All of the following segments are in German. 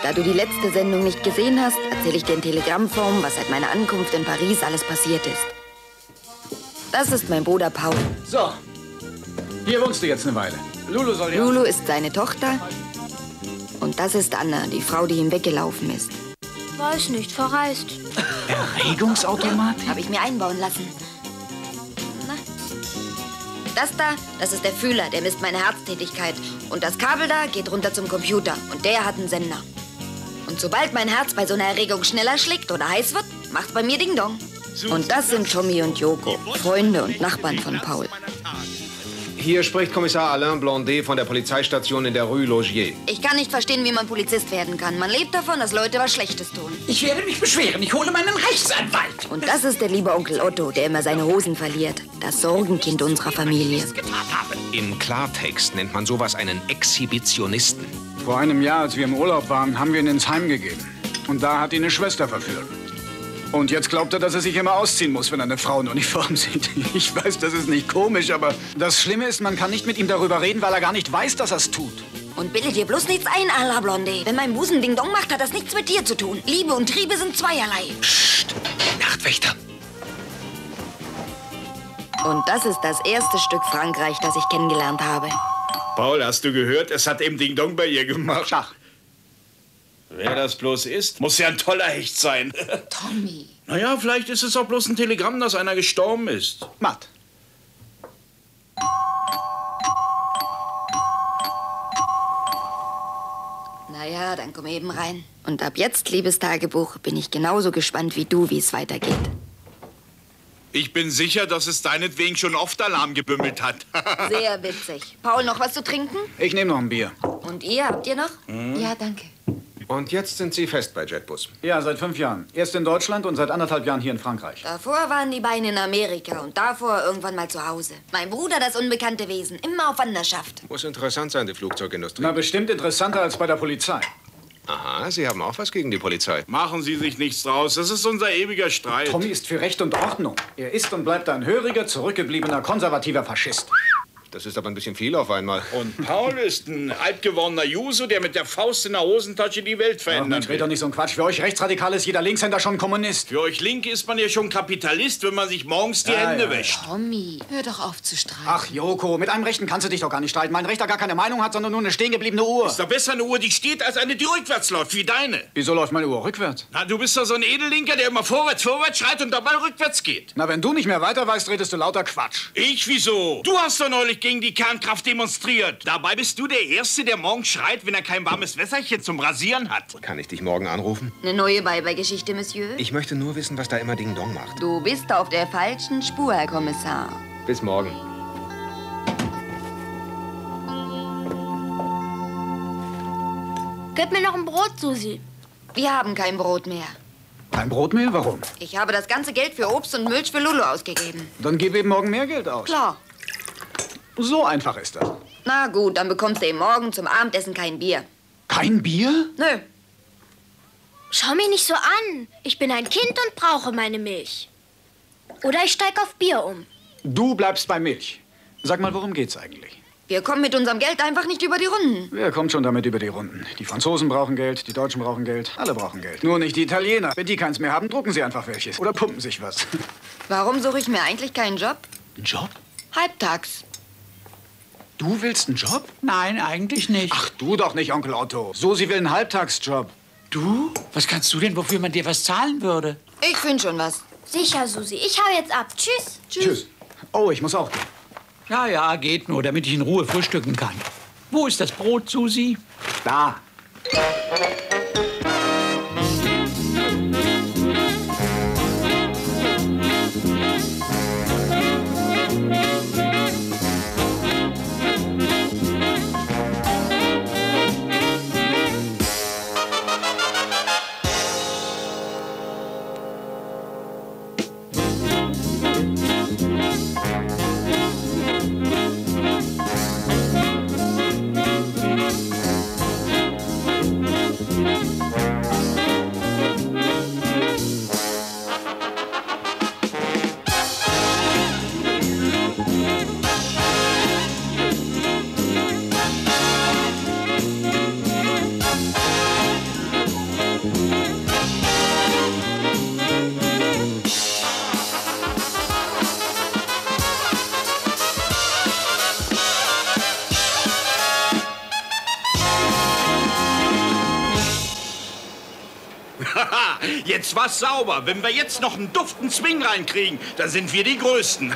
Da du die letzte Sendung nicht gesehen hast, erzähle ich dir in Telegrammform, was seit meiner Ankunft in Paris alles passiert ist. Das ist mein Bruder Paul. So, hier wohnst du jetzt eine Weile. Lulu ist seine Tochter. Und das ist Anna, die Frau, die ihm weggelaufen ist. Weiß nicht, verreist. Erregungsautomat? Habe ich mir einbauen lassen. Na? Das ist der Fühler, der misst meine Herztätigkeit. Und das Kabel da geht runter zum Computer. Und der hat einen Sender. Und sobald mein Herz bei so einer Erregung schneller schlägt oder heiß wird, macht's bei mir Ding-Dong. Und das sind Tommy und Joko, Freunde und Nachbarn von Paul. Hier spricht Kommissar Alain Blondet von der Polizeistation in der Rue Logier. Ich kann nicht verstehen, wie man Polizist werden kann. Man lebt davon, dass Leute was Schlechtes tun. Ich werde mich beschweren. Ich hole meinen Rechtsanwalt. Und das ist der liebe Onkel Otto, der immer seine Hosen verliert. Das Sorgenkind unserer Familie. Im Klartext nennt man sowas einen Exhibitionisten. Vor einem Jahr, als wir im Urlaub waren, haben wir ihn ins Heim gegeben. Und da hat ihn eine Schwester verführt. Und jetzt glaubt er, dass er sich immer ausziehen muss, wenn er eine Frauenuniform sieht. Ich weiß, das ist nicht komisch, aber das Schlimme ist, man kann nicht mit ihm darüber reden, weil er gar nicht weiß, dass er es tut. Und bilde dir bloß nichts ein, à la Blondet. Wenn mein Busen Ding-Dong macht, hat das nichts mit dir zu tun. Liebe und Triebe sind zweierlei. Psst, Nachtwächter. Und das ist das erste Stück Frankreich, das ich kennengelernt habe. Paul, hast du gehört? Es hat eben Ding-Dong bei ihr gemacht. Schach. Wer das bloß ist, muss ja ein toller Hecht sein. Tommy. Naja, vielleicht ist es auch bloß ein Telegramm, dass einer gestorben ist. Matt. Naja, dann komm eben rein. Und ab jetzt, liebes Tagebuch, bin ich genauso gespannt wie du, wie es weitergeht. Ich bin sicher, dass es deinetwegen schon oft Alarm gebümmelt hat. Sehr witzig. Paul, noch was zu trinken? Ich nehme noch ein Bier. Und ihr, habt ihr noch? Ja, danke. Und jetzt sind Sie fest bei Jetbus. Ja, seit 5 Jahren. Erst in Deutschland und seit 1,5 Jahren hier in Frankreich. Davor waren die beiden in Amerika und davor irgendwann mal zu Hause. Mein Bruder, das unbekannte Wesen, immer auf Wanderschaft. Muss interessant sein, die Flugzeugindustrie. Na, bestimmt interessanter als bei der Polizei. Aha, Sie haben auch was gegen die Polizei. Machen Sie sich nichts draus, das ist unser ewiger Streit. Tommy ist für Recht und Ordnung. Er ist und bleibt ein höriger, zurückgebliebener, konservativer Faschist. Das ist aber ein bisschen viel auf einmal. Und Paul ist ein altgewordener Juso, der mit der Faust in der Hosentasche die Welt Ach, verändern Mensch, red doch nicht so ein Quatsch. Für euch Rechtsradikal ist jeder Linkshänder schon Kommunist. Für euch Linke ist man ja schon Kapitalist, wenn man sich morgens die Hände wäscht. Tommy, hör doch auf zu streiten. Ach, Joko, mit einem Rechten kannst du dich doch gar nicht streiten. Mein Rechter gar keine Meinung hat, sondern nur eine stehengebliebene Uhr. Ist doch besser eine Uhr, die steht, als eine, die rückwärts läuft, wie deine. Wieso läuft meine Uhr rückwärts? Na, du bist doch so ein Edellinker, der immer vorwärts schreit und dabei rückwärts geht. Na, wenn du nicht mehr weiter weißt, redest du lauter Quatsch. Ich, wieso? Du hast doch neulich gegen die Kernkraft demonstriert. Dabei bist du der Erste, der morgens schreit, wenn er kein warmes Wässerchen zum Rasieren hat. Kann ich dich morgen anrufen? Eine neue Bye-Bye-Geschichte, Monsieur? Ich möchte nur wissen, was da immer Ding-Dong macht. Du bist auf der falschen Spur, Herr Kommissar. Bis morgen. Gib mir noch ein Brot, Susi. Wir haben kein Brot mehr. Kein Brotmehl? Warum? Ich habe das ganze Geld für Obst und Milch für Lulu ausgegeben. Dann gib eben morgen mehr Geld aus. Klar. So einfach ist das. Na gut, dann bekommst du eben morgen zum Abendessen kein Bier. Kein Bier? Nö. Schau mich nicht so an. Ich bin ein Kind und brauche meine Milch. Oder ich steig auf Bier um. Du bleibst bei Milch. Sag mal, worum geht's eigentlich? Wir kommen mit unserem Geld einfach nicht über die Runden. Wer kommt schon damit über die Runden? Die Franzosen brauchen Geld, die Deutschen brauchen Geld, alle brauchen Geld. Nur nicht die Italiener. Wenn die keins mehr haben, drucken sie einfach welches. Oder pumpen sich was. Warum suche ich mir eigentlich keinen Job? Ein Job? Halbtags. Du willst einen Job? Nein, eigentlich nicht. Ach, du doch nicht, Onkel Otto. Susi will einen Halbtagsjob. Du? Was kannst du denn, wofür man dir was zahlen würde? Ich finde schon was. Sicher, Susi. Ich hau jetzt ab. Tschüss. Tschüss. Oh, ich muss auch gehen. Ja, ja, geht nur, damit ich in Ruhe frühstücken kann. Wo ist das Brot, Susi? Da. Jetzt war's sauber. Wenn wir jetzt noch einen duftenden Swing reinkriegen, dann sind wir die Größten.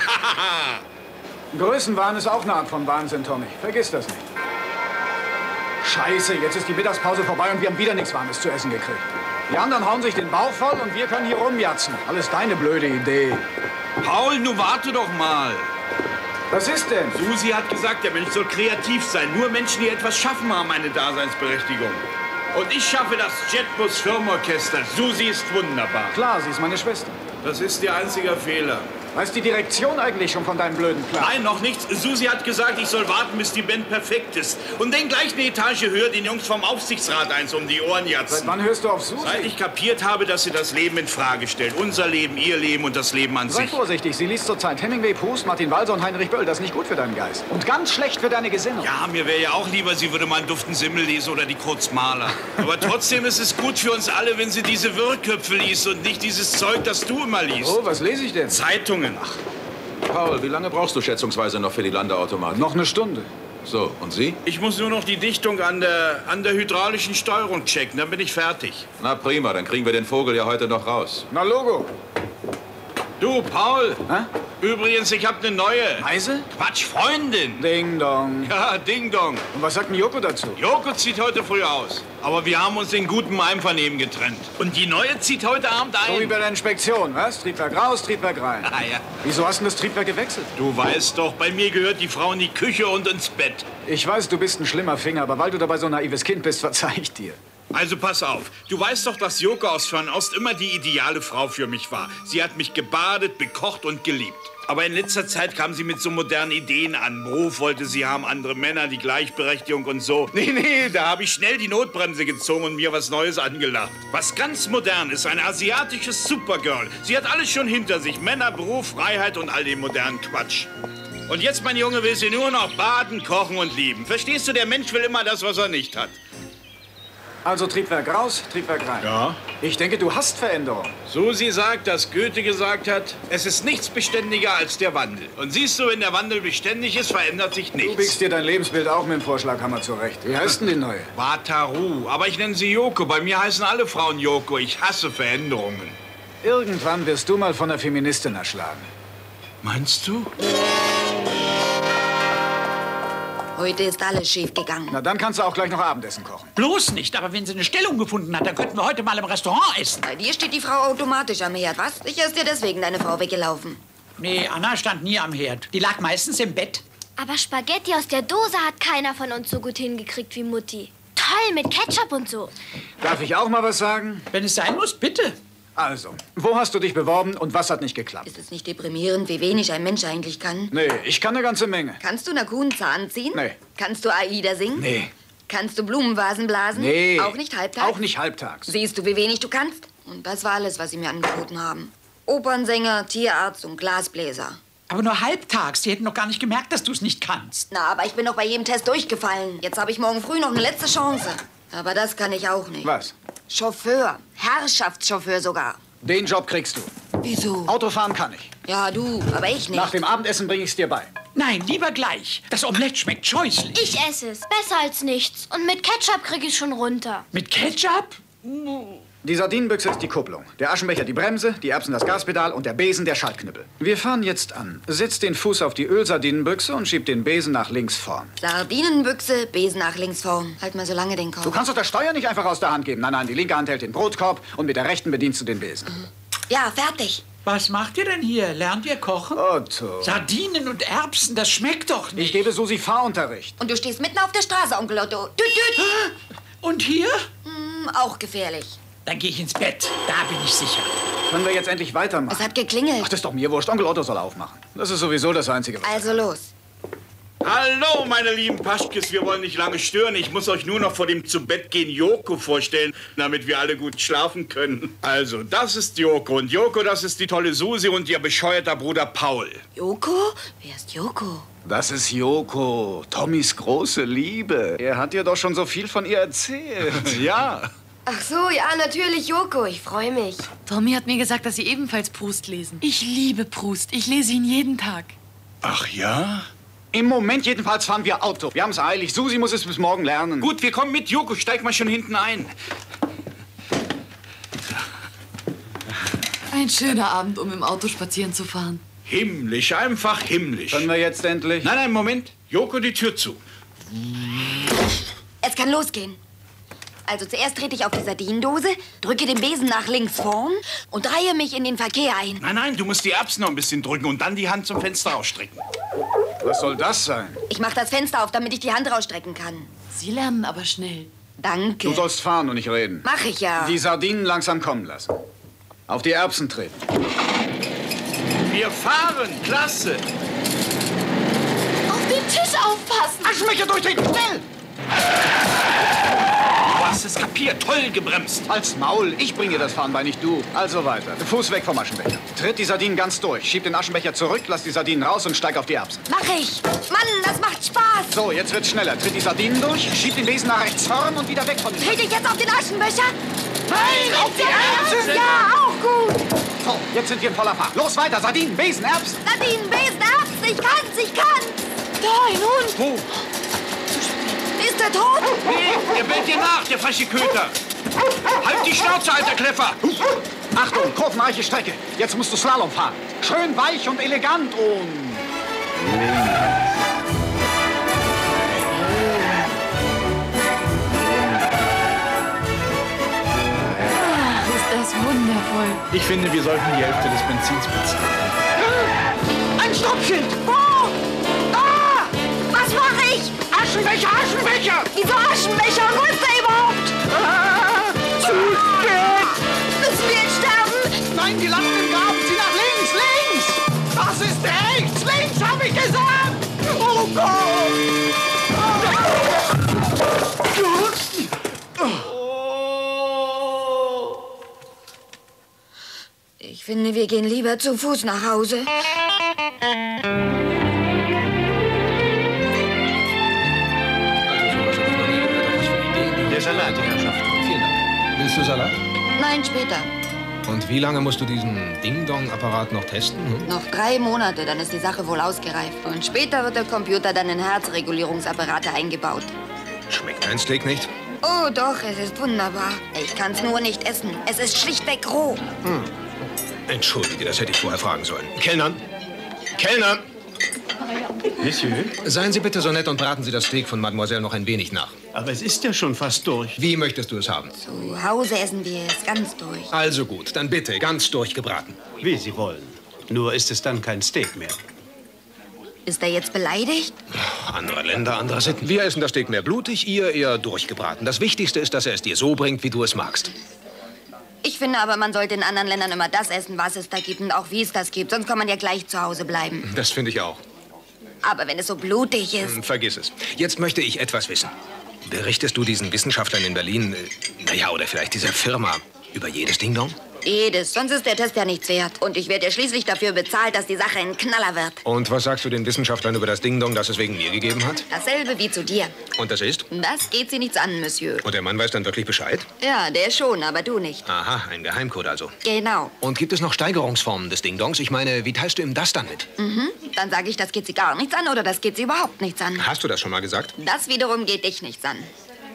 Größenwahn ist auch eine Art von Wahnsinn, Tommy. Vergiss das nicht. Scheiße, jetzt ist die Mittagspause vorbei und wir haben wieder nichts Warmes zu essen gekriegt. Die anderen hauen sich den Bauch voll und wir können hier rumjatzen. Alles deine blöde Idee. Paul, nun warte doch mal. Was ist denn? Susi hat gesagt, der Mensch soll kreativ sein. Nur Menschen, die etwas schaffen, haben eine Daseinsberechtigung. Und ich schaffe das Jetbus Firmenorchester. Susi ist wunderbar. Klar, sie ist meine Schwester. Das ist Ihr einziger Fehler. Weiß die Direktion eigentlich schon von deinem blöden Plan? Nein, noch nichts. Susi hat gesagt, ich soll warten, bis die Band perfekt ist. Und dann gleich eine Etage höher den Jungs vom Aufsichtsrat eins um die Ohren jatzen. Seit wann hörst du auf Susi? Seit ich kapiert habe, dass sie das Leben in Frage stellt. Unser Leben, ihr Leben und das Leben an Sei sich. vorsichtig, sie liest zurzeit Hemingway, Proust, Martin Walser und Heinrich Böll. Das ist nicht gut für deinen Geist. Und ganz schlecht für deine Gesinnung. Ja, mir wäre ja auch lieber, sie würde mal einen duften Simmel lesen oder die Kurzmaler. Aber trotzdem ist es gut für uns alle, wenn sie diese Wirrköpfe liest und nicht dieses Zeug, das du immer liest. Oh, was lese ich denn? Zeitungen. Ach. Paul, wie lange brauchst du schätzungsweise noch für die Landeautomatik? Noch eine Stunde. So, und Sie? Ich muss nur noch die Dichtung an der hydraulischen Steuerung checken, dann bin ich fertig. Na prima, dann kriegen wir den Vogel ja heute noch raus. Na, Logo. Du, Paul. Hä? Übrigens, ich habe eine neue. Meise? Quatsch, Freundin. Ding dong. Ja, Ding Dong. Und was sagt denn Joko dazu? Joko zieht heute früh aus. Aber wir haben uns in gutem Einvernehmen getrennt. Und die neue zieht heute Abend So wie ein. bei der Inspektion, was? Triebwerk raus, Triebwerk rein. Ah, ja. Wieso hast du das Triebwerk gewechselt? Du weißt doch, bei mir gehört die Frau in die Küche und ins Bett. Ich weiß, du bist ein schlimmer Finger, aber weil du dabei so ein naives Kind bist, verzeih ich dir. Also pass auf. Du weißt doch, dass Joko aus Fernost immer die ideale Frau für mich war. Sie hat mich gebadet, bekocht und geliebt. Aber in letzter Zeit kam sie mit so modernen Ideen an. Beruf wollte sie haben, andere Männer, die Gleichberechtigung und so. Nee, da habe ich schnell die Notbremse gezogen und mir was Neues angelacht. Was ganz modern ist, ein asiatisches Supergirl. Sie hat alles schon hinter sich. Männer, Beruf, Freiheit und all den modernen Quatsch. Und jetzt, mein Junge, will sie nur noch baden, kochen und lieben. Verstehst du, der Mensch will immer das, was er nicht hat. Also Triebwerk raus, Triebwerk rein. Ja. Ich denke, du hast Veränderung. Susi sagt, dass Goethe gesagt hat, es ist nichts beständiger als der Wandel. Und siehst du, wenn der Wandel beständig ist, verändert sich Du nichts. biegst dir dein Lebensbild auch mit dem Vorschlaghammer zurecht. Wie heißt denn die neue? Wataru. Aber ich nenne sie Joko. Bei mir heißen alle Frauen Joko. Ich hasse Veränderungen. Irgendwann wirst du mal von der Feministin erschlagen. Meinst du? Heute ist alles schief gegangen. Na, dann kannst du auch gleich noch Abendessen kochen. Bloß nicht, aber wenn sie eine Stellung gefunden hat, dann könnten wir heute mal im Restaurant essen. Bei dir steht die Frau automatisch am Herd, was? Sicher ist dir deswegen deine Frau weggelaufen. Nee, Anna stand nie am Herd. Die lag meistens im Bett. Aber Spaghetti aus der Dose hat keiner von uns so gut hingekriegt wie Mutti. Toll, mit Ketchup und so. Darf ich auch mal was sagen? Wenn es sein muss, bitte. Also, wo hast du dich beworben und was hat nicht geklappt? Ist es nicht deprimierend, wie wenig ein Mensch eigentlich kann? Nee, ich kann eine ganze Menge. Kannst du einer Kuh einen Zahn ziehen? Nee. Kannst du Aida singen? Nee. Kannst du Blumenvasen blasen? Nee. Auch nicht halbtags? Auch nicht halbtags. Siehst du, wie wenig du kannst? Und das war alles, was sie mir angeboten haben. Opernsänger, Tierarzt und Glasbläser. Aber nur halbtags. Die hätten noch gar nicht gemerkt, dass du es nicht kannst. Na, aber ich bin doch bei jedem Test durchgefallen. Jetzt habe ich morgen früh noch eine letzte Chance. Aber das kann ich auch nicht. Was? Chauffeur. Herrschaftschauffeur sogar. Den Job kriegst du. Wieso? Autofahren kann ich. Ja, du, aber ich nicht. Nach dem Abendessen bringe ich es dir bei. Nein, lieber gleich. Das Omelett schmeckt scheußlich. Ich esse es. Besser als nichts. Und mit Ketchup kriege ich schon runter. Mit Ketchup? Die Sardinenbüchse ist die Kupplung, der Aschenbecher die Bremse, die Erbsen das Gaspedal und der Besen der Schaltknüppel. Wir fahren jetzt an. Setz den Fuß auf die Ölsardinenbüchse und schieb den Besen nach links vorn. Sardinenbüchse, Besen nach links vorn. Halt mal so lange den Kopf. Du kannst doch das Steuer nicht einfach aus der Hand geben. Nein, nein, die linke Hand hält den Brotkorb und mit der rechten bedienst du den Besen. Ja, fertig. Was macht ihr denn hier? Lernt ihr kochen? Otto. Sardinen und Erbsen, das schmeckt doch nicht. Ich gebe Susi Fahrunterricht. Und du stehst mitten auf der Straße, Onkel Otto. Tüt, tüt. Und hier? Auch gefährlich. Dann gehe ich ins Bett. Da bin ich sicher. Können wir jetzt endlich weitermachen? Es hat geklingelt. Ach, das ist doch mir wurscht. Onkel Otto soll aufmachen. Das ist sowieso das Einzige, was... Also los. Hallo, meine lieben Paschkes, wir wollen nicht lange stören. Ich muss euch nur noch vor dem Zubettgehen Joko vorstellen, damit wir alle gut schlafen können. Also, das ist Joko. Und Joko, das ist die tolle Susi und ihr bescheuerter Bruder Paul. Joko? Wer ist Joko? Das ist Joko, Tommys große Liebe. Er hat dir doch schon so viel von ihr erzählt. Ja. Ach so, ja, natürlich, Joko. Ich freue mich. Tommy hat mir gesagt, dass Sie ebenfalls Proust lesen. Ich liebe Proust. Ich lese ihn jeden Tag. Ach ja? Im Moment jedenfalls fahren wir Auto. Wir haben es eilig. Susi muss es bis morgen lernen. Gut, wir kommen mit. Joko, steig mal schon hinten ein. Ein schöner Abend, um im Auto spazieren zu fahren. Himmlisch, einfach himmlisch. Können wir jetzt endlich? Nein, Moment. Joko, die Tür zu. Es kann losgehen. Also zuerst trete ich auf die Sardinendose, drücke den Besen nach links vorn und reihe mich in den Verkehr ein. Nein, du musst die Erbsen noch ein bisschen drücken und dann die Hand zum Fenster ausstrecken. Was soll das sein? Ich mache das Fenster auf, damit ich die Hand rausstrecken kann. Sie lernen aber schnell. Danke. Du sollst fahren und nicht reden. Mach ich ja. Die Sardinen langsam kommen lassen. Auf die Erbsen treten. Wir fahren, klasse. Auf den Tisch aufpassen! Aschenbecher durchtreten, schnell! Du hast es kapiert, toll gebremst. Als Maul, ich bringe das Fahren bei, nicht du. Also weiter. Fuß weg vom Aschenbecher. Tritt die Sardinen ganz durch. Schieb den Aschenbecher zurück, lass die Sardinen raus und steig auf die Erbsen. Mach ich. Mann, das macht Spaß. So, jetzt wird's schneller. Tritt die Sardinen durch, schieb den Besen nach rechts vorn und wieder weg von den Trete ich jetzt auf den Aschenbecher? Nein, auf die Erbsen! Ja, auch gut. So, jetzt sind wir in voller Fahrt. Los, weiter. Sardinen, Besen, Erbsen. Sardinen, Besen, Erbsen. Ich kann's, ich kann's. Da, ein Hund! Wo? Ist er tot? Nee, der bellt dir nach, der freche Köter. Halt die Schnauze, alter Kleffer. Achtung, kurvenreiche Strecke. Jetzt musst du Slalom fahren. Schön weich und elegant und... Ach, ist das wundervoll. Ich finde, wir sollten die Hälfte des Benzins bezahlen. Ein Stoppschild! Wo? Da! Was mache ich? Aschenbecher, Aschenbecher! Wieso Aschenbecher? Wo ist der überhaupt? Zu spät! Müssen wir jetzt sterben? Nein, die landen im Graben. Sieh nach links, links! Das ist rechts! Links, hab ich gesagt! Oh Gott! Ich finde, wir gehen lieber zu Fuß nach Hause. Der Salat, die Herrschaft. Vielen Dank. Willst du Salat? Nein, später. Und wie lange musst du diesen Ding-Dong-Apparat noch testen? Noch 3 Monate, dann ist die Sache wohl ausgereift. Und später wird der Computer dann in Herzregulierungsapparate eingebaut. Schmeckt dein Steak nicht? Oh doch, es ist wunderbar. Ich kann's nur nicht essen. Es ist schlichtweg roh. Entschuldige, das hätte ich vorher fragen sollen. Kellner! Kellner! Monsieur? Seien Sie bitte so nett und braten Sie das Steak von Mademoiselle noch ein wenig nach. Aber es ist ja schon fast durch. Wie möchtest du es haben? Zu Hause essen wir es ganz durch. Also gut, dann bitte ganz durchgebraten. Wie Sie wollen. Nur ist es dann kein Steak mehr. Ist er jetzt beleidigt? Andere Länder, andere Sitten. Wir essen das Steak mehr blutig, ihr eher durchgebraten. Das Wichtigste ist, dass er es dir so bringt, wie du es magst. Ich finde aber, man sollte in anderen Ländern immer das essen, was es da gibt und auch wie es das gibt. Sonst kann man ja gleich zu Hause bleiben. Das finde ich auch. Aber wenn es so blutig ist... Vergiss es. Jetzt möchte ich etwas wissen. Berichtest du diesen Wissenschaftlern in Berlin, naja, oder vielleicht dieser Firma, über jedes Ding-Dong? Jedes, sonst ist der Test ja nichts wert. Und ich werde ja schließlich dafür bezahlt, dass die Sache ein Knaller wird. Und was sagst du den Wissenschaftlern über das Ding-Dong, das es wegen mir gegeben hat? Dasselbe wie zu dir. Und das ist? Das geht sie nichts an, Monsieur. Und der Mann weiß dann wirklich Bescheid? Ja, der schon, aber du nicht. Aha, ein Geheimcode also. Genau. Und gibt es noch Steigerungsformen des Ding-Dongs? Ich meine, wie teilst du ihm das dann mit? Dann sage ich, das geht sie gar nichts an oder das geht sie überhaupt nichts an. Hast du das schon mal gesagt? Das wiederum geht dich nichts an.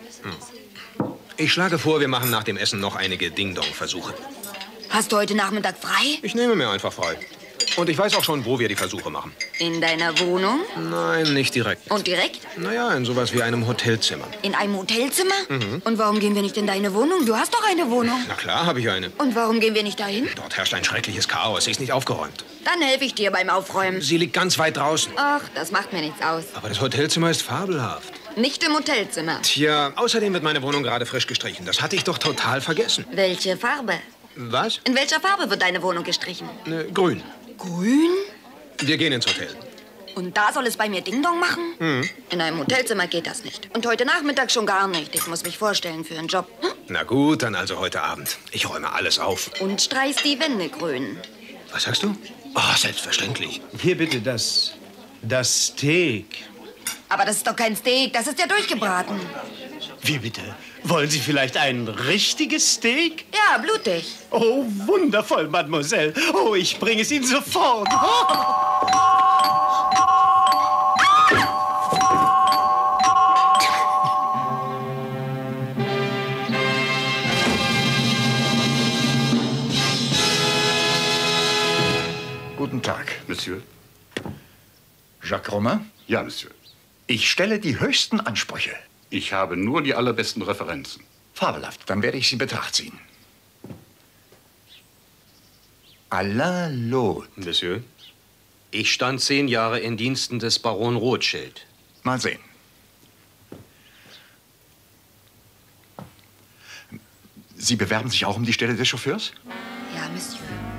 Ich schlage vor, wir machen nach dem Essen noch einige Ding-Dong-Versuche. Hast du heute Nachmittag frei? Ich nehme mir einfach frei. Und ich weiß auch schon, wo wir die Versuche machen. In deiner Wohnung? Nein, nicht direkt. Und direkt? Naja, in sowas wie einem Hotelzimmer. In einem Hotelzimmer? Und warum gehen wir nicht in deine Wohnung? Du hast doch eine Wohnung. Na klar, habe ich eine. Und warum gehen wir nicht dahin? Dort herrscht ein schreckliches Chaos. Sie ist nicht aufgeräumt. Dann helfe ich dir beim Aufräumen. Sie liegt ganz weit draußen. Ach, das macht mir nichts aus. Aber das Hotelzimmer ist fabelhaft. Nicht im Hotelzimmer. Tja, außerdem wird meine Wohnung gerade frisch gestrichen. Das hatte ich doch total vergessen. Welche Farbe? Was? In welcher Farbe wird deine Wohnung gestrichen? Grün. Grün? Wir gehen ins Hotel. Und da soll es bei mir Ding-Dong machen? In einem Hotelzimmer geht das nicht. Und heute Nachmittag schon gar nicht. Ich muss mich vorstellen für einen Job. Na gut, dann also heute Abend. Ich räume alles auf. Und streichst die Wände grün. Was sagst du? Oh, selbstverständlich. Hier bitte das Steak. Aber das ist doch kein Steak, das ist ja durchgebraten. Wie bitte? Wollen Sie vielleicht ein richtiges Steak? Ja, blutig. Oh, wundervoll, Mademoiselle. Oh, ich bringe es Ihnen sofort. Tag. Monsieur? Jacques Romain? Ja, Monsieur. Ich stelle die höchsten Ansprüche. Ich habe nur die allerbesten Referenzen. Fabelhaft, dann werde ich sie in Betracht ziehen. Alain Lot. Monsieur, ich stand 10 Jahre in Diensten des Baron Rothschild. Mal sehen. Sie bewerben sich auch um die Stelle des Chauffeurs? Ja, Monsieur.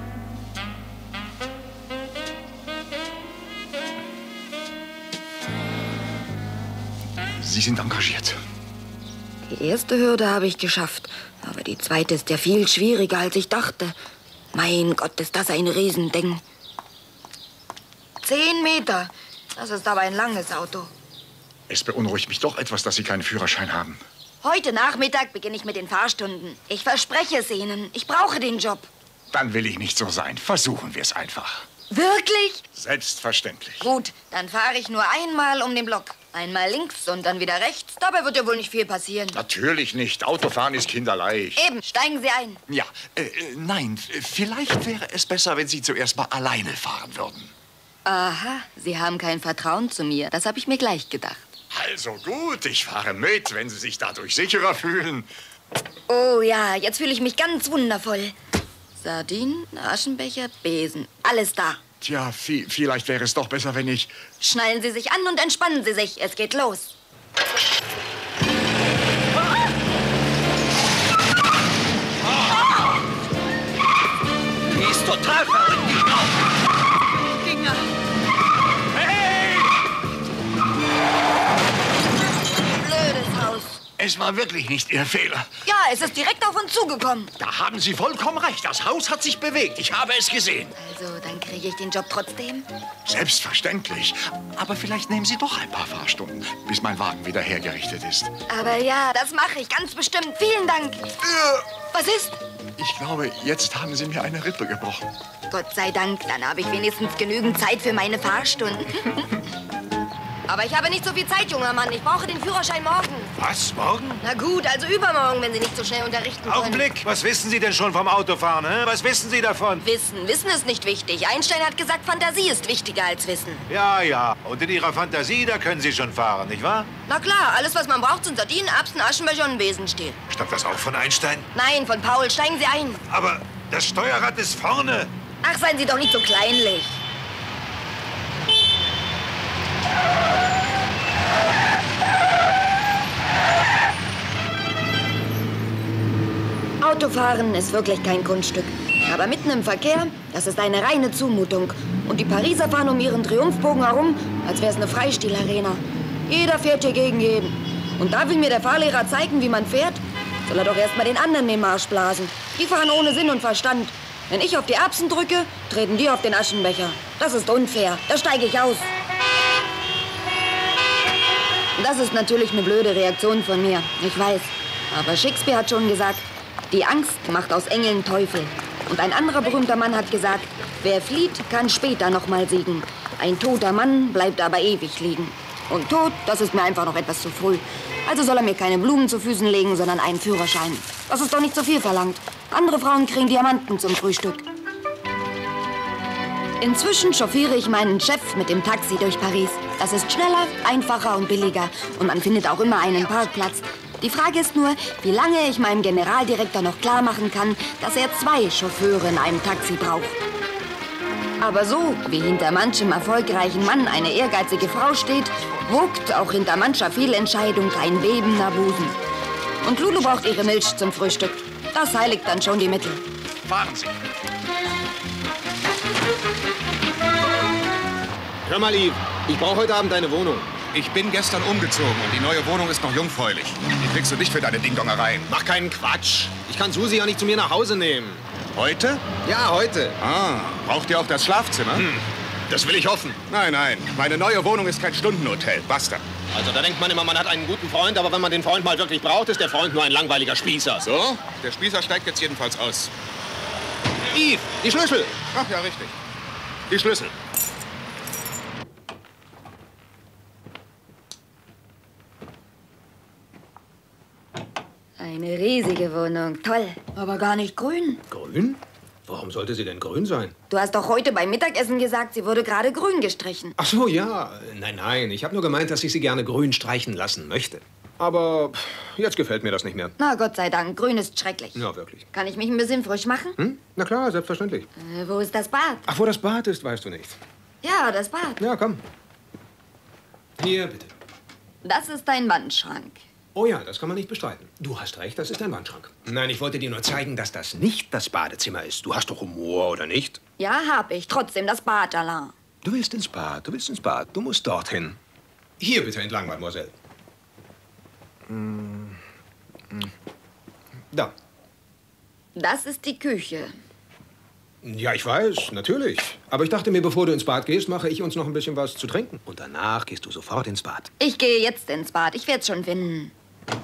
Sie sind engagiert. Die erste Hürde habe ich geschafft. Aber die zweite ist ja viel schwieriger, als ich dachte. Mein Gott, ist das ein Riesending. 10 Meter. Das ist aber ein langes Auto. Es beunruhigt mich doch etwas, dass Sie keinen Führerschein haben. Heute Nachmittag beginne ich mit den Fahrstunden. Ich verspreche es Ihnen. Ich brauche den Job. Dann will ich nicht so sein. Versuchen wir es einfach. Wirklich? Selbstverständlich. Gut, dann fahre ich nur einmal um den Block. Einmal links und dann wieder rechts. Dabei wird ja wohl nicht viel passieren. Natürlich nicht. Autofahren ist kinderleicht. Eben, steigen Sie ein. Ja, nein, vielleicht wäre es besser, wenn Sie zuerst mal alleine fahren würden. Aha, Sie haben kein Vertrauen zu mir. Das habe ich mir gleich gedacht. Also gut, ich fahre mit, wenn Sie sich dadurch sicherer fühlen. Oh ja, jetzt fühle ich mich ganz wundervoll. Sardinen, Aschenbecher, Besen. Alles da. Tja, vielleicht wäre es doch besser, wenn ich... Schnallen Sie sich an und entspannen Sie sich. Es geht los. Die ist total verrückt, die Frau. Dinger. Hey! Blödes Haus. Es war wirklich nicht Ihr Fehler. Ja, es ist direkt auf uns zugekommen. Da haben Sie vollkommen recht. Das Haus hat sich bewegt. Ich habe es gesehen. Also, dann kriege ich den Job trotzdem? Selbstverständlich. Aber vielleicht nehmen Sie doch ein paar Fahrstunden, bis mein Wagen wieder hergerichtet ist. Aber ja, das mache ich ganz bestimmt. Vielen Dank. Was ist? Ich glaube, jetzt haben Sie mir eine Rippe gebrochen. Gott sei Dank, dann habe ich wenigstens genügend Zeit für meine Fahrstunden. Aber ich habe nicht so viel Zeit, junger Mann. Ich brauche den Führerschein morgen. Was, morgen? Na gut, also übermorgen, wenn Sie nicht so schnell unterrichten können. Augenblick, was wissen Sie denn schon vom Autofahren? Hä? Was wissen Sie davon? Wissen ist nicht wichtig. Einstein hat gesagt, Fantasie ist wichtiger als Wissen. Ja, ja. Und in Ihrer Fantasie, da können Sie schon fahren, nicht wahr? Na klar, alles, was man braucht, sind Sardinen, Erbsen, Aschenbecher und ein Besenstiel. Stammt das auch von Einstein? Nein, von Paul. Steigen Sie ein. Aber das Steuerrad ist vorne. Ach, seien Sie doch nicht so kleinlich. Autofahren ist wirklich kein Kunststück. Aber mitten im Verkehr, das ist eine reine Zumutung. Und die Pariser fahren um ihren Triumphbogen herum, als wäre es eine Freistil-Arena. Jeder fährt hier gegen jeden. Und da will mir der Fahrlehrer zeigen, wie man fährt, soll er doch erst mal den anderen den Marsch blasen. Die fahren ohne Sinn und Verstand. Wenn ich auf die Erbsen drücke, treten die auf den Aschenbecher. Das ist unfair. Da steige ich aus. Das ist natürlich eine blöde Reaktion von mir. Ich weiß. Aber Shakespeare hat schon gesagt, die Angst macht aus Engeln Teufel. Und ein anderer berühmter Mann hat gesagt, wer flieht, kann später noch mal siegen. Ein toter Mann bleibt aber ewig liegen. Und tot, das ist mir einfach noch etwas zu früh. Also soll er mir keine Blumen zu Füßen legen, sondern einen Führerschein. Das ist doch nicht zu viel verlangt. Andere Frauen kriegen Diamanten zum Frühstück. Inzwischen chauffiere ich meinen Chef mit dem Taxi durch Paris. Das ist schneller, einfacher und billiger. Und man findet auch immer einen Parkplatz. Die Frage ist nur, wie lange ich meinem Generaldirektor noch klar machen kann, dass er 2 Chauffeure in einem Taxi braucht. Aber so, wie hinter manchem erfolgreichen Mann eine ehrgeizige Frau steht, wogt auch hinter mancher Fehlentscheidung ein bebender Busen. Und Lulu braucht ihre Milch zum Frühstück. Das heiligt dann schon die Mittel. Fahren Sie. Hör mal, Yves, ich brauche heute Abend deine Wohnung. Ich bin gestern umgezogen und die neue Wohnung ist noch jungfräulich. Die kriegst du nicht für deine Dingdongereien. Mach keinen Quatsch. Ich kann Susi ja nicht zu mir nach Hause nehmen. Heute? Ja, heute. Ah, braucht ihr auch das Schlafzimmer? Das will ich hoffen. Nein, nein. Meine neue Wohnung ist kein Stundenhotel. Basta. Also da denkt man immer, man hat einen guten Freund, aber wenn man den Freund mal wirklich braucht, ist der Freund nur ein langweiliger Spießer. So? Der Spießer steigt jetzt jedenfalls aus. Yves, die Schlüssel. Ach ja, richtig. Die Schlüssel. Eine riesige Wohnung, toll. Aber gar nicht grün. Grün? Warum sollte sie denn grün sein? Du hast doch heute beim Mittagessen gesagt, sie wurde gerade grün gestrichen. Ach so, ja. Nein. Ich habe nur gemeint, dass ich sie gerne grün streichen lassen möchte. Aber jetzt gefällt mir das nicht mehr. Na, Gott sei Dank. Grün ist schrecklich. Ja, wirklich. Kann ich mich ein bisschen frisch machen? Hm? Na klar, selbstverständlich. Wo ist das Bad? Ach, wo das Bad ist, weißt du nicht. Ja, das Bad. Ja, komm. Hier, bitte. Das ist dein Wandschrank. Oh ja, das kann man nicht bestreiten. Du hast recht, das ist ein Wandschrank. Nein, ich wollte dir nur zeigen, dass das nicht das Badezimmer ist. Du hast doch Humor, oder nicht? Ja, hab ich. Trotzdem das Bad, Alain. Du willst ins Bad, Du musst dorthin. Hier bitte entlang, Mademoiselle. Da. Das ist die Küche. Ja, ich weiß, natürlich. Aber ich dachte mir, bevor du ins Bad gehst, mache ich uns noch ein bisschen was zu trinken. Und danach gehst du sofort ins Bad. Ich gehe jetzt ins Bad. Ich werde es schon finden.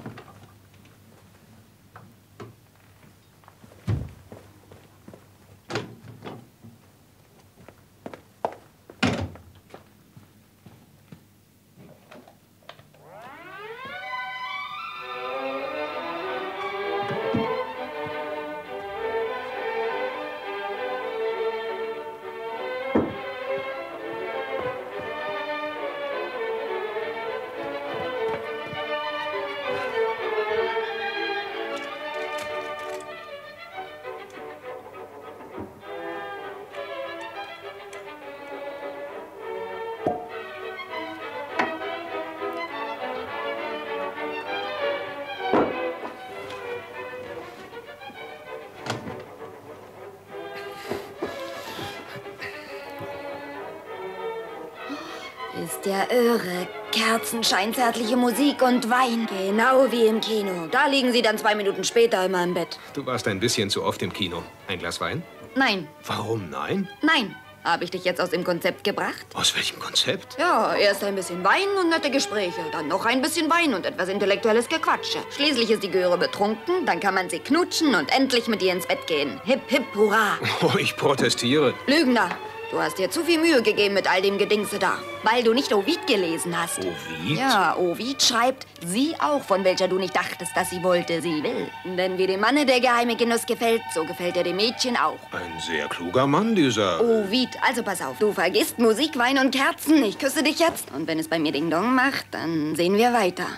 Ist ja irre. Kerzenschein, zärtliche Musik und Wein. Genau wie im Kino. Da liegen sie dann 2 Minuten später immer im Bett. Du warst ein bisschen zu oft im Kino. Ein Glas Wein? Nein. Warum nein? Nein. Habe ich dich jetzt aus dem Konzept gebracht? Aus welchem Konzept? Ja, erst ein bisschen Wein und nette Gespräche. Dann noch ein bisschen Wein und etwas intellektuelles Gequatsche. Schließlich ist die Göre betrunken, dann kann man sie knutschen und endlich mit ihr ins Bett gehen. Hip, hip, hurra. Oh, ich protestiere. Lügner. Du hast dir zu viel Mühe gegeben mit all dem Gedingse da. Weil du nicht Ovid gelesen hast. Ovid? Ja, Ovid schreibt, sie auch, von welcher du nicht dachtest, dass sie wollte, sie will. Denn wie dem Manne der geheime Genuss gefällt, so gefällt er dem Mädchen auch. Ein sehr kluger Mann, dieser... Ovid, also pass auf. Du vergisst Musik, Wein und Kerzen. Ich küsse dich jetzt. Und wenn es bei mir Ding Dong macht, dann sehen wir weiter.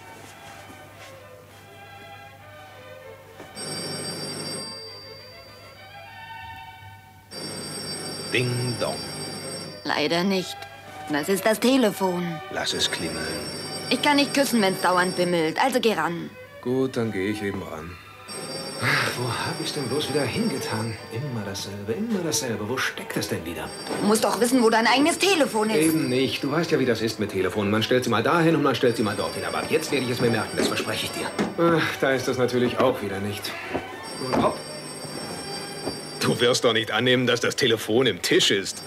Ding Dong. Leider nicht. Das ist das Telefon. Lass es klingeln. Ich kann nicht küssen, wenn's dauernd bimmelt. Also geh ran. Gut, dann gehe ich eben ran. Ach, wo habe ich denn bloß wieder hingetan? Immer dasselbe. Wo steckt es denn wieder? Du musst doch wissen, wo dein eigenes Telefon ist. Eben nicht. Du weißt ja, wie das ist mit Telefonen. Man stellt sie mal dahin und man stellt sie mal dorthin. Aber jetzt werde ich es mir merken, das verspreche ich dir. Ach, da ist es natürlich auch wieder nicht. Und hopp. Du wirst doch nicht annehmen, dass das Telefon im Tisch ist.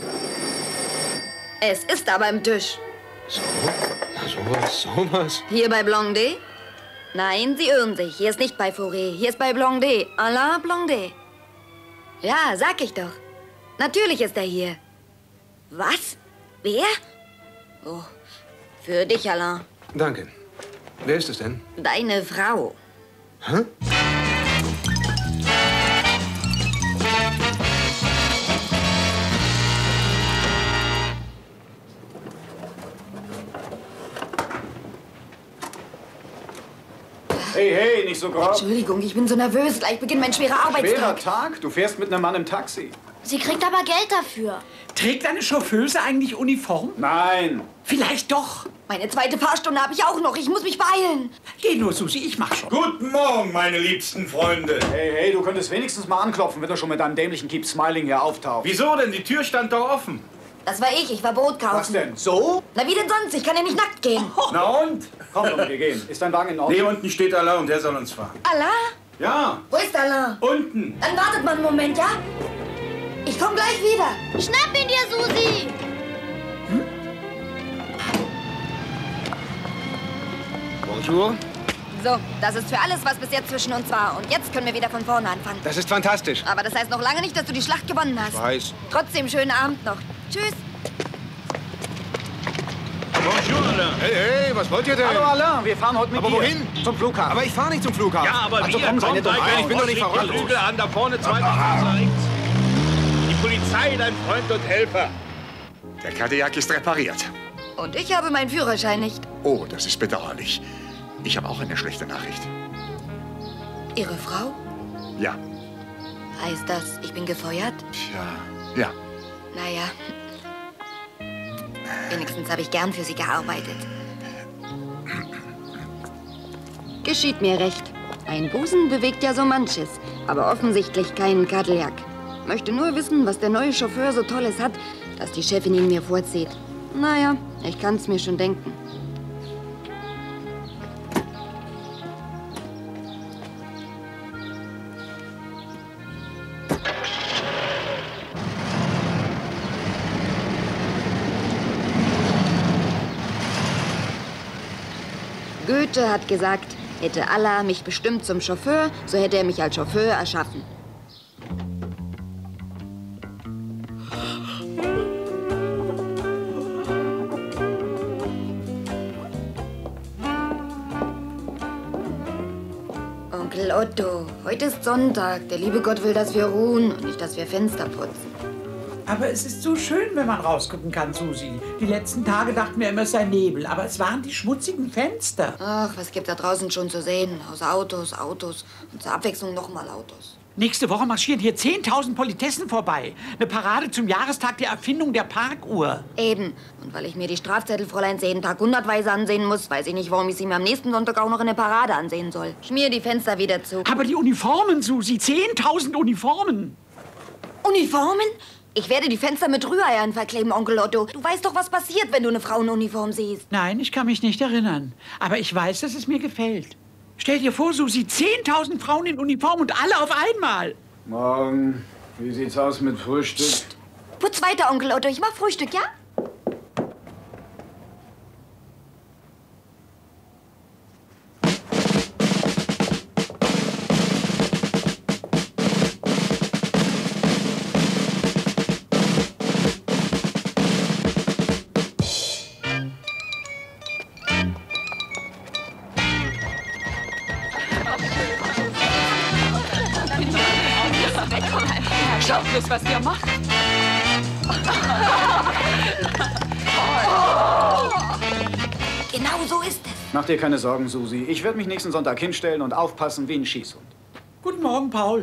Es ist aber im Tisch. So? Na, sowas? Hier bei Blondet? Nein, Sie irren sich. Hier ist nicht bei Fauré. Hier ist bei Blondet. Alain Blondet. Ja, sag ich doch. Natürlich ist er hier. Was? Wer? Oh, für dich, Alain. Danke. Wer ist es denn? Deine Frau. Hä? Hey, nicht so grob. Entschuldigung, ich bin so nervös. Gleich beginnt mein schwerer Schwerer Arbeitstag. Tag? Du fährst mit einem Mann im Taxi. Sie kriegt aber Geld dafür. Trägt eine Chauffeuse eigentlich Uniform? Nein. Vielleicht doch. Meine zweite Fahrstunde habe ich auch noch. Ich muss mich beeilen. Geh nur, Susi, ich mach schon. Guten Morgen, meine liebsten Freunde. Hey, du könntest wenigstens mal anklopfen, wenn du schon mit deinem dämlichen Keep Smiling hier auftauchst. Wieso denn? Die Tür stand doch offen. Das war ich. Ich war Brot kaufen. Was denn? So? Na, wie denn sonst? Ich kann ja nicht nackt gehen. Na und? Komm, wir gehen. Ist dein Wagen in Ordnung? Nee, unten steht Alain und der soll uns fahren. Alain? Ja. Wo ist Alain? Unten. Dann wartet mal einen Moment, ja? Ich komme gleich wieder. Schnapp ihn dir, Susi! Bonjour. So, das ist für alles, was bis jetzt zwischen uns war. Und jetzt können wir wieder von vorne anfangen. Das ist fantastisch. Aber das heißt noch lange nicht, dass du die Schlacht gewonnen hast. Ich weiß. Trotzdem schönen Abend noch. Tschüss. Bonjour, Alain. Hey, was wollt ihr denn? Hallo Alain, wir fahren heute mit Aber dir. wohin? Zum Flughafen. Aber ich fahre nicht zum Flughafen. Ja, aber Also wir komm, seine kommen Dummheit. gleich. Ich bin doch nicht Liegt die verrückt. Flügel an, da vorne zweite Straße rechts. Polizei, dein Freund und Helfer. Der Cadillac ist repariert. Und ich habe meinen Führerschein nicht. Oh, das ist bedauerlich. Ich habe auch eine schlechte Nachricht. Ihre Frau? Ja. Heißt das, ich bin gefeuert? Tja, ja. Naja. Wenigstens habe ich gern für Sie gearbeitet. Geschieht mir recht. Ein Busen bewegt ja so manches, aber offensichtlich keinen Cadillac. Möchte nur wissen, was der neue Chauffeur so Tolles hat, dass die Chefin ihn mir vorzieht. Naja, ich kann's mir schon denken. Goethe hat gesagt, hätte Allah mich bestimmt zum Chauffeur, so hätte er mich als Chauffeur erschaffen. Onkel Otto, heute ist Sonntag. Der liebe Gott will, dass wir ruhen und nicht, dass wir Fenster putzen. Aber es ist so schön, wenn man rausgucken kann, Susi. Die letzten Tage dachten wir immer, es sei Nebel, aber es waren die schmutzigen Fenster. Ach, was gibt da draußen schon zu sehen? Außer Autos, Autos und zur Abwechslung nochmal Autos. Nächste Woche marschieren hier 10.000 Politessen vorbei. Eine Parade zum Jahrestag der Erfindung der Parkuhr. Eben. Und weil ich mir die Strafzettelfräuleins jeden Tag hundertweise ansehen muss, weiß ich nicht, warum ich sie mir am nächsten Sonntag auch noch in der Parade ansehen soll. Schmier die Fenster wieder zu. Aber die Uniformen, Susi, 10.000 Uniformen. Uniformen? Ich werde die Fenster mit Rühreiern verkleben, Onkel Otto. Du weißt doch, was passiert, wenn du eine Frauenuniform siehst. Nein, ich kann mich nicht erinnern. Aber ich weiß, dass es mir gefällt. Stell dir vor, Susi, 10.000 Frauen in Uniform und alle auf einmal. Morgen, wie sieht's aus mit Frühstück? Putz weiter, Onkel Otto. Ich mach Frühstück, ja? Schaut bloß, was ihr macht. Genau so ist es. Mach dir keine Sorgen, Susi. Ich werde mich nächsten Sonntag hinstellen und aufpassen wie ein Schießhund. Guten Morgen, Paul.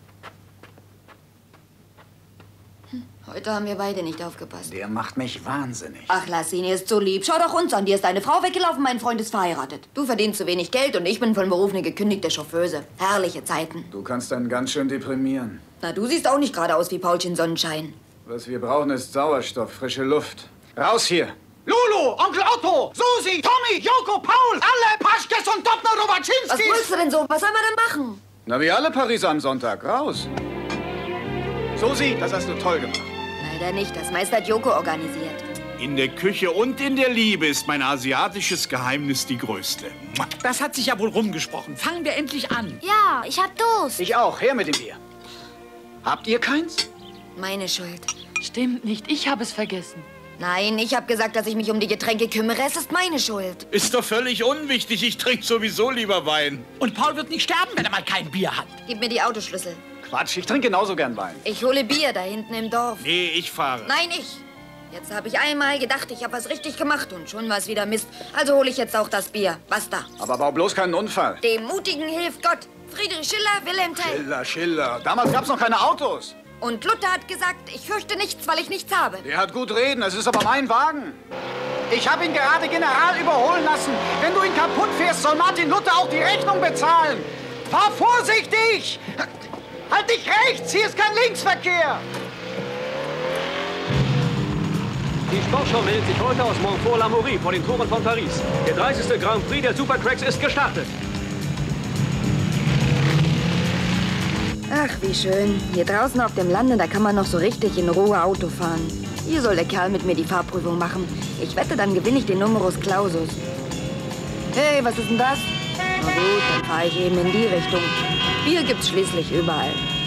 Heute haben wir beide nicht aufgepasst. Der macht mich wahnsinnig. Ach, lass ihn, er ist so lieb. Schau doch uns an. Dir ist deine Frau weggelaufen, mein Freund ist verheiratet. Du verdienst zu wenig Geld und ich bin von Beruf eine gekündigte Chauffeuse. Herrliche Zeiten. Du kannst dann ganz schön deprimieren. Na, du siehst auch nicht gerade aus wie Paulchen Sonnenschein. Was wir brauchen, ist Sauerstoff, frische Luft. Raus hier! Lulu, Onkel Otto, Susi, Tommy, Joko, Paul, alle Paschkes und Dopner-Rowaczynskis. Was willst du denn so? Was sollen wir denn machen? Na, wie alle Pariser am Sonntag. Raus! Susi, das hast du toll gemacht. Leider nicht. Das meiste hat Joko organisiert. In der Küche und in der Liebe ist mein asiatisches Geheimnis die größte. Das hat sich ja wohl rumgesprochen. Fangen wir endlich an. Ja, ich hab Durst. Ich auch. Her mit dem Bier. Habt ihr keins? Meine Schuld. Stimmt nicht, ich habe es vergessen. Nein, ich habe gesagt, dass ich mich um die Getränke kümmere. Es ist meine Schuld. Ist doch völlig unwichtig. Ich trinke sowieso lieber Wein. Und Paul wird nicht sterben, wenn er mal kein Bier hat. Gib mir die Autoschlüssel. Quatsch, ich trinke genauso gern Wein. Ich hole Bier da hinten im Dorf. Nee, ich fahre. Nein, ich. Jetzt habe ich einmal gedacht, ich habe was richtig gemacht und schon war es wieder Mist. Also hole ich jetzt auch das Bier. Basta. Aber bau bloß keinen Unfall. Dem Mutigen hilft Gott. Friedrich Schiller, Wilhelm Tell. Schiller. Damals gab's noch keine Autos. Und Luther hat gesagt, ich fürchte nichts, weil ich nichts habe. Der hat gut reden, es ist aber mein Wagen. Ich habe ihn gerade General überholen lassen. Wenn du ihn kaputt fährst, soll Martin Luther auch die Rechnung bezahlen. Fahr vorsichtig! Halt dich rechts, hier ist kein Linksverkehr. Die Sportschau meldet sich heute aus Montfort-l'Amaury vor den Toren von Paris. Der 30. Grand Prix der Supercracks ist gestartet. Ach, wie schön. Hier draußen auf dem Lande, da kann man noch so richtig in Ruhe Auto fahren. Hier soll der Kerl mit mir die Fahrprüfung machen. Ich wette, dann gewinne ich den Numerus Clausus. Hey, was ist denn das? Na gut, dann fahre ich eben in die Richtung. Bier gibt's schließlich überall.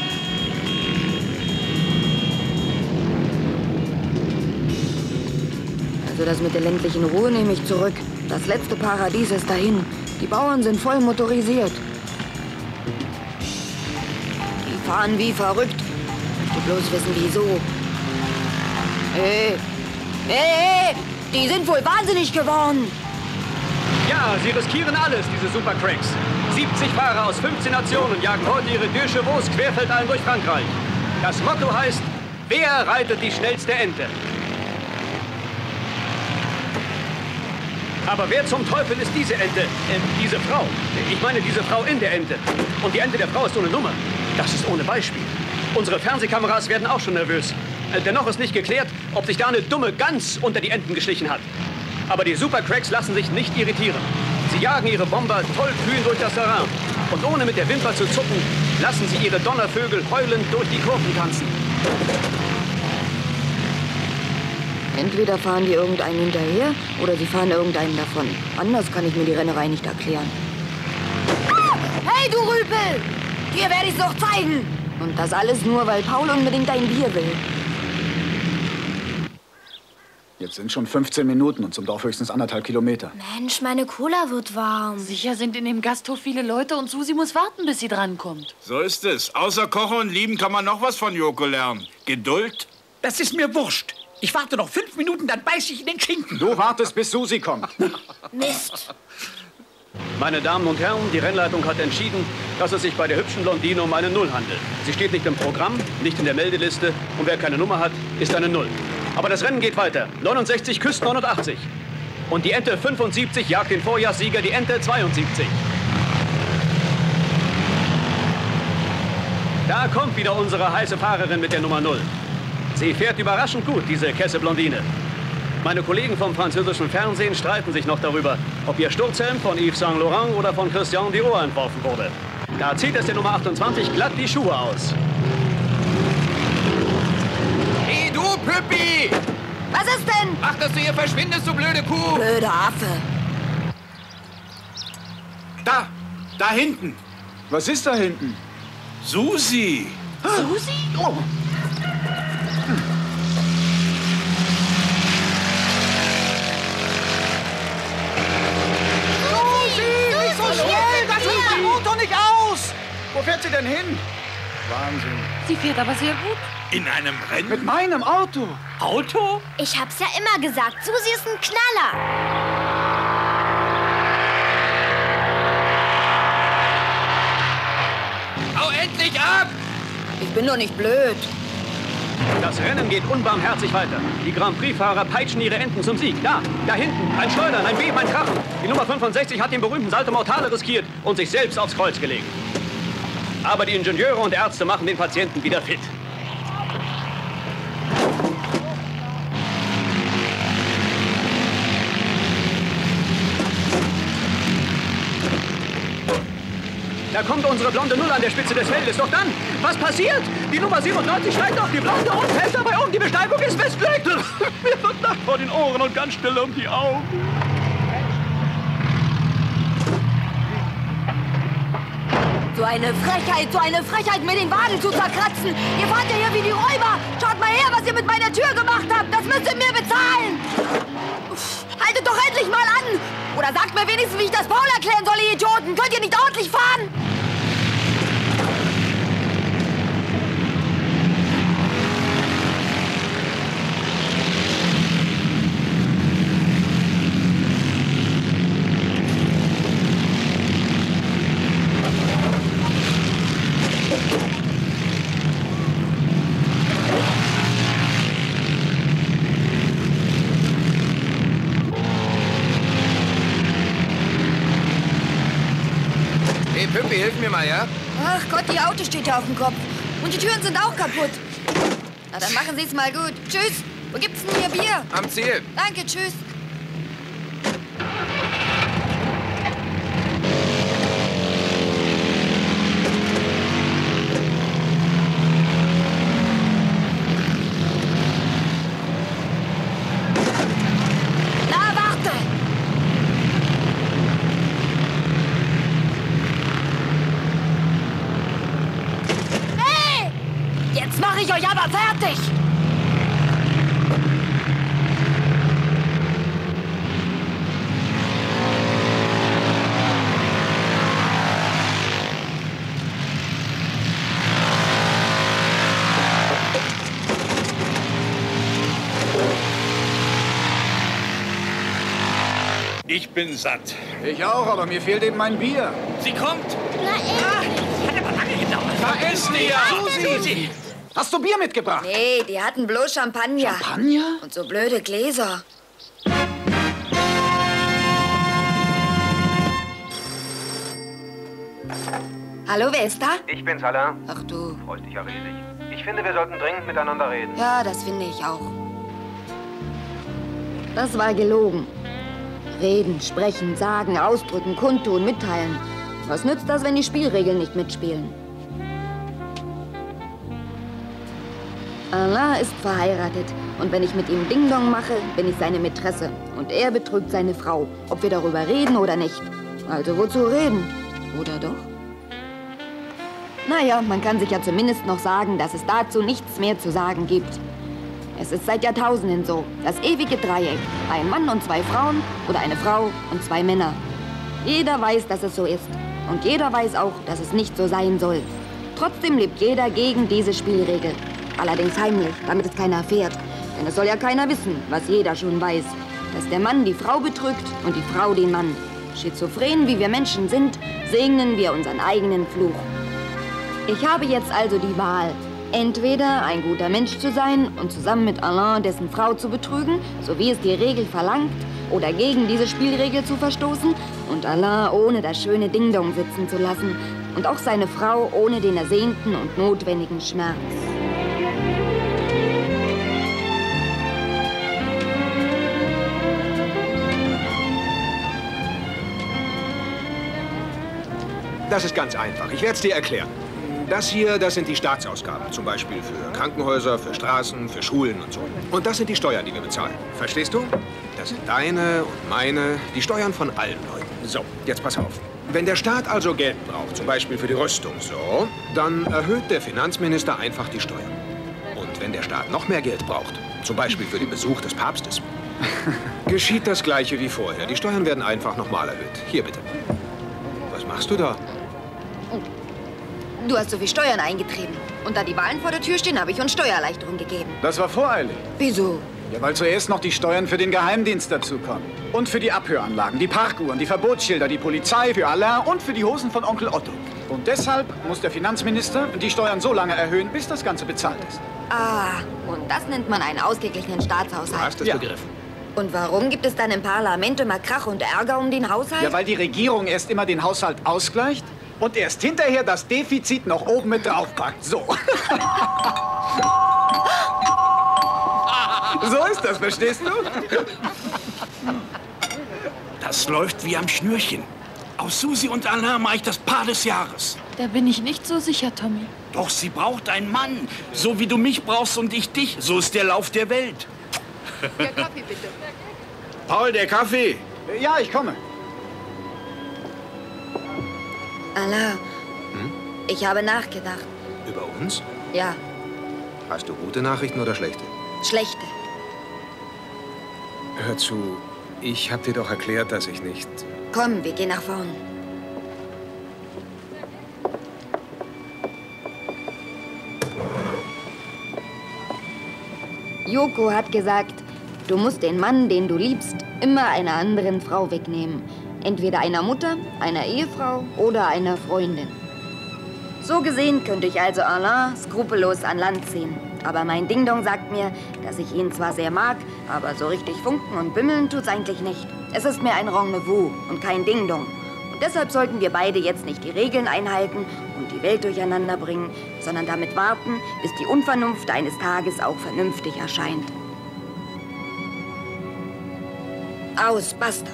Also das mit der ländlichen Ruhe nehme ich zurück. Das letzte Paradies ist dahin. Die Bauern sind voll motorisiert. Die fahren wie verrückt. Du bloß wissen, wieso. Hey, die sind wohl wahnsinnig geworden. Ja, sie riskieren alles, diese Supercracks. 70 Fahrer aus 15 Nationen jagen heute ihre Deux Chevaux querfeldein durch Frankreich. Das Motto heißt, wer reitet die schnellste Ente? Aber wer zum Teufel ist diese Ente? Diese Frau. Ich meine, diese Frau in der Ente. Und die Ente der Frau ist ohne Nummer. Das ist ohne Beispiel. Unsere Fernsehkameras werden auch schon nervös. Dennoch ist nicht geklärt, ob sich da eine dumme Gans unter die Enten geschlichen hat. Aber die Supercracks lassen sich nicht irritieren. Sie jagen ihre Bomber tollkühn durch das Terrain. Und ohne mit der Wimper zu zucken, lassen sie ihre Donnervögel heulend durch die Kurven tanzen. Entweder fahren die irgendeinen hinterher oder sie fahren irgendeinen davon. Anders kann ich mir die Rennerei nicht erklären. Ah! Hey, du Rüpel! Dir werde ich's noch zeigen! Und das alles nur, weil Paul unbedingt ein Bier will. Jetzt sind schon 15 Minuten und zum Dorf höchstens 1,5 Kilometer. Mensch, meine Cola wird warm. Sicher sind in dem Gasthof viele Leute und Susi muss warten, bis sie drankommt. So ist es. Außer Kochen und Lieben kann man noch was von Joko lernen. Geduld. Das ist mir wurscht. Ich warte noch 5 Minuten, dann beiß ich in den Schinken. Du wartest, bis Susi kommt. Mist. Meine Damen und Herren, die Rennleitung hat entschieden, dass es sich bei der hübschen Blondine um eine Null handelt. Sie steht nicht im Programm, nicht in der Meldeliste und wer keine Nummer hat, ist eine Null. Aber das Rennen geht weiter. 69 küsst 89. Und die Ente 75 jagt den Vorjahrssieger, die Ente 72. Da kommt wieder unsere heiße Fahrerin mit der Nummer 0. Sie fährt überraschend gut, diese Kesse-Blondine. Meine Kollegen vom französischen Fernsehen streiten sich noch darüber, ob ihr Sturzhelm von Yves Saint Laurent oder von Christian Dior entworfen wurde. Da zieht es der Nummer 28 glatt die Schuhe aus. Hey, du Püppi! Was ist denn? Mach, dass du hier verschwindest, du blöde Kuh! Blöder Affe. Da hinten. Was ist da hinten? Susi. Susi? Oh. Nicht so schnell! Das hält mein Motor nicht aus! Wo fährt sie denn hin? Wahnsinn. Sie fährt aber sehr gut. In einem Rennen? Mit meinem Auto. Auto? Ich hab's ja immer gesagt, Susi ist ein Knaller. Hau endlich ab! Ich bin doch nicht blöd. Das Rennen geht unbarmherzig weiter. Die Grand Prix-Fahrer peitschen ihre Enten zum Sieg. Da hinten, ein Schleudern, ein Beben, ein Krachen. Die Nummer 65 hat den berühmten Salto Mortale riskiert und sich selbst aufs Kreuz gelegt. Aber die Ingenieure und Ärzte machen den Patienten wieder fit. Da kommt unsere blonde Null an der Spitze des Feldes. Doch dann, was passiert? Die Nummer 97 steigt auf die blonde und fällt dabei um. Die Besteigung ist missglückt. Mir wird Nacht vor den Ohren und ganz still um die Augen. So eine Frechheit, mir den Wagen zu zerkratzen. Ihr fahrt ja hier wie die Räuber. Schaut mal her, was ihr mit meiner Tür gemacht habt. Das müsst ihr mir bezahlen. Uff, haltet doch endlich mal an. Oder sagt mir wenigstens, wie ich das Paul erklären soll, ihr Idioten. Könnt ihr nicht ordentlich fahren? Hey, Püppi, hilf mir mal, ja? Ach Gott, ihr Auto steht ja auf dem Kopf. Und die Türen sind auch kaputt. Na, dann machen Sie es mal gut. Tschüss. Wo gibt's denn hier Bier? Am Ziel. Danke, tschüss. Na, warte! Hey! Jetzt mache ich euch aber fertig! bin satt. Ich auch, aber mir fehlt eben mein Bier. Sie kommt. Na, Hat aber lange gedauert. Da ist sie ja. Susi, hast du Bier mitgebracht? Nee, die hatten bloß Champagner. Champagner? Und so blöde Gläser. Hallo, wer ist da? Ich bin's, Alain. Ach du. Freust dich ja riesig. Ich finde, wir sollten dringend miteinander reden. Ja, das finde ich auch. Das war gelogen. Reden, sprechen, sagen, ausdrücken, kundtun, mitteilen. Was nützt das, wenn die Spielregeln nicht mitspielen? Alain ist verheiratet. Und wenn ich mit ihm Ding-Dong mache, bin ich seine Mätresse. Und er betrügt seine Frau. Ob wir darüber reden oder nicht. Also wozu reden? Oder doch? Naja, man kann sich ja zumindest noch sagen, dass es dazu nichts mehr zu sagen gibt. Es ist seit Jahrtausenden so. Das ewige Dreieck. Ein Mann und zwei Frauen oder eine Frau und zwei Männer. Jeder weiß, dass es so ist. Und jeder weiß auch, dass es nicht so sein soll. Trotzdem lebt jeder gegen diese Spielregel. Allerdings heimlich, damit es keiner erfährt. Denn es soll ja keiner wissen, was jeder schon weiß. Dass der Mann die Frau betrügt und die Frau den Mann. Schizophren, wie wir Menschen sind, segnen wir unseren eigenen Fluch. Ich habe jetzt also die Wahl. Entweder ein guter Mensch zu sein und zusammen mit Alain dessen Frau zu betrügen, so wie es die Regel verlangt, oder gegen diese Spielregel zu verstoßen und Alain ohne das schöne Ding-Dong sitzen zu lassen und auch seine Frau ohne den ersehnten und notwendigen Schmerz. Das ist ganz einfach. Ich werde es dir erklären. Das hier, das sind die Staatsausgaben. Zum Beispiel für Krankenhäuser, für Straßen, für Schulen und so. Und das sind die Steuern, die wir bezahlen. Verstehst du? Das sind deine und meine, die Steuern von allen Leuten. So, jetzt pass auf. Wenn der Staat also Geld braucht, zum Beispiel für die Rüstung, so, dann erhöht der Finanzminister einfach die Steuern. Und wenn der Staat noch mehr Geld braucht, zum Beispiel für den Besuch des Papstes, geschieht das Gleiche wie vorher. Die Steuern werden einfach nochmal erhöht. Hier bitte. Was machst du da? Du hast so viel Steuern eingetrieben. Und da die Wahlen vor der Tür stehen, habe ich uns Steuererleichterung gegeben. Das war voreilig. Wieso? Ja, weil zuerst noch die Steuern für den Geheimdienst dazukommen. Und für die Abhöranlagen, die Parkuhren, die Verbotsschilder, die Polizei, für Alain und für die Hosen von Onkel Otto. Und deshalb muss der Finanzminister die Steuern so lange erhöhen, bis das Ganze bezahlt ist. Ah, und das nennt man einen ausgeglichenen Staatshaushalt. Du hast es begriffen. Und warum gibt es dann im Parlament immer Krach und Ärger um den Haushalt? Ja, weil die Regierung erst immer den Haushalt ausgleicht und erst hinterher das Defizit noch oben mit draufpackt. So. So ist das, verstehst du? Das läuft wie am Schnürchen. Aus Susi und Alain mache ich das Paar des Jahres. Da bin ich nicht so sicher, Tommy. Doch sie braucht einen Mann. So wie du mich brauchst und ich dich. So ist der Lauf der Welt. Der Kaffee, bitte. Paul, der Kaffee. Ja, ich komme. Alain, ich habe nachgedacht. Über uns? Ja, Hast du gute Nachrichten oder schlechte? schlechte. Hör zu, ich hab dir doch erklärt, dass ich nicht... Komm, wir gehen nach vorn. Yoko hat gesagt, du musst den Mann, den du liebst, immer einer anderen Frau wegnehmen. Entweder einer Mutter, einer Ehefrau oder einer Freundin. So gesehen könnte ich also Alain skrupellos an Land ziehen. Aber mein Ding-Dong sagt mir, dass ich ihn zwar sehr mag, aber so richtig funken und bimmeln tut's eigentlich nicht. Es ist mir ein Rendezvous und kein Ding-Dong. Und deshalb sollten wir beide jetzt nicht die Regeln einhalten und die Welt durcheinander bringen, sondern damit warten, bis die Unvernunft eines Tages auch vernünftig erscheint. Aus, basta.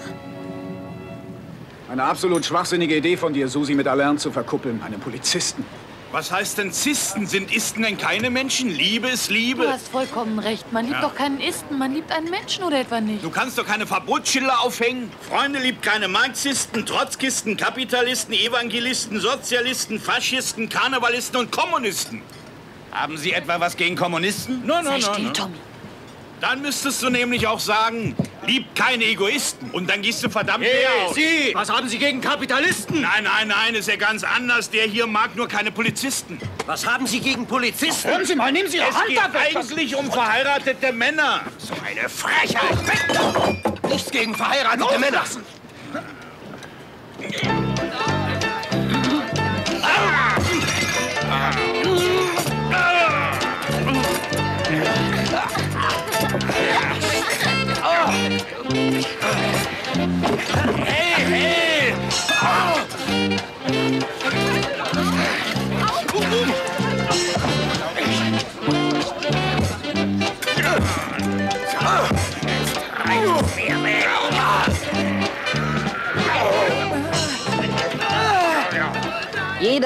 Eine absolut schwachsinnige Idee von dir, Susi mit Alain zu verkuppeln, einem Polizisten. Was heißt denn Zisten? Sind Isten denn keine Menschen? Liebe ist Liebe. Du hast vollkommen recht. Man liebt doch keinen Isten. Man liebt einen Menschen oder etwa nicht? Du kannst doch keine Verbotsschilder aufhängen. Freunde liebt keine Marxisten, Trotzkisten, Kapitalisten, Evangelisten, Sozialisten, Faschisten, Karnevalisten und Kommunisten. Haben Sie etwa was gegen Kommunisten? Nein, Sei still, Tommy. Dann müsstest du nämlich auch sagen, liebt keine Egoisten. Und dann gehst du verdammt leer aus. Sie! Was haben Sie gegen Kapitalisten? Nein, nein, nein, ist ja ganz anders. Der hier mag nur keine Polizisten. Was haben Sie gegen Polizisten? Hören Sie mal, nehmen Sie Ihre Es Hand geht ab! eigentlich um verheiratete Männer. So eine Frechheit! Nichts gegen verheiratete Männer.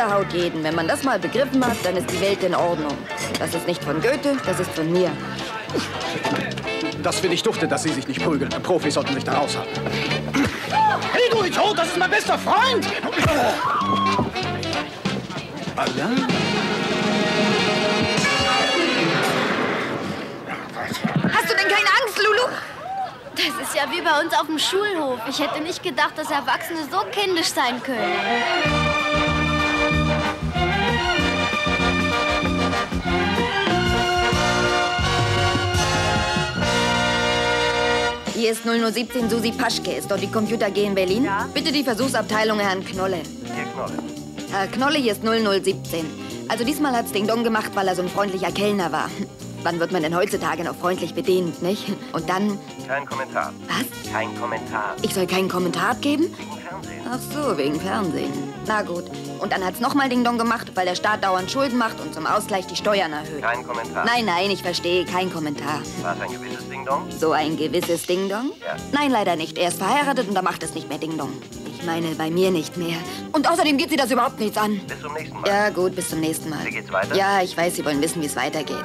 Jeder haut jeden. Wenn man das mal begriffen hat, dann ist die Welt in Ordnung. Das ist nicht von Goethe, das ist von mir. Das will ich dufte, dass Sie sich nicht prügeln. Profis sollten sich da raushalten. Hey, du Idiot, das ist mein bester Freund! Allah? Hast du denn keine Angst, Lulu? Das ist ja wie bei uns auf dem Schulhof. Ich hätte nicht gedacht, dass Erwachsene so kindisch sein können. Hier ist 0017 Susi Paschke. Ist dort die Computer G in Berlin? Ja. Bitte die Versuchsabteilung Herrn Knolle. Hier Knolle. Herr Knolle, hier ist 0017. Also diesmal hat's Ding Dong gemacht, weil er so ein freundlicher Kellner war. Wann wird man denn heutzutage noch freundlich bedient, nicht? Und dann... Kein Kommentar. Was? Kein Kommentar. Ich soll keinen Kommentar abgeben? Wegen Fernsehen. Ach so, wegen Fernsehen. Na gut. Und dann hat's nochmal Ding Dong gemacht, weil der Staat dauernd Schulden macht und zum Ausgleich die Steuern erhöht. Kein Kommentar. Nein, ich verstehe. Kein Kommentar. War es ein gewisses Ding-Dong? So ein gewisses Ding Dong? Ja. Nein, leider nicht. Er ist verheiratet und da macht es nicht mehr Ding Dong. Ich meine, bei mir nicht mehr. Und außerdem geht Sie das überhaupt nichts an. Bis zum nächsten Mal. Ja, gut, bis zum nächsten Mal. Wie geht's weiter? Ja, ich weiß, Sie wollen wissen, wie es weitergeht.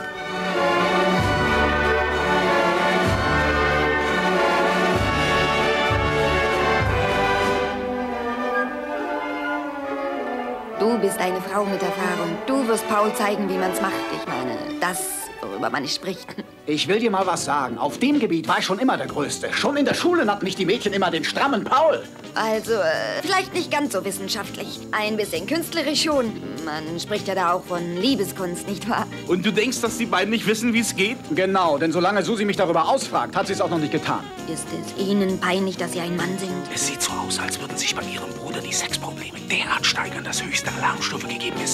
Du bist eine Frau mit Erfahrung. Du wirst Paul zeigen, wie man's macht. Ich meine, das, worüber man nicht spricht. Ich will dir mal was sagen. Auf dem Gebiet war ich schon immer der Größte. Schon in der Schule nannten mich die Mädchen immer den strammen Paul. Also, vielleicht nicht ganz so wissenschaftlich. Ein bisschen künstlerisch schon. Man spricht ja da auch von Liebeskunst, nicht wahr? Und du denkst, dass die beiden nicht wissen, wie es geht? Genau, denn solange Susi mich darüber ausfragt, hat sie es auch noch nicht getan. Ist es Ihnen peinlich, dass Sie ein Mann sind? Es sieht so aus, als würden sich bei Ihrem Bruder die Sexprobleme derart steigern, dass höchste Alarmstufe gegeben ist.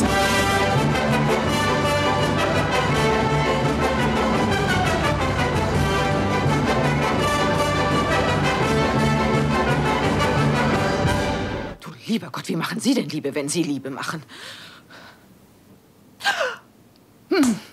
Du lieber Gott, wie machen Sie denn Liebe, wenn Sie Liebe machen?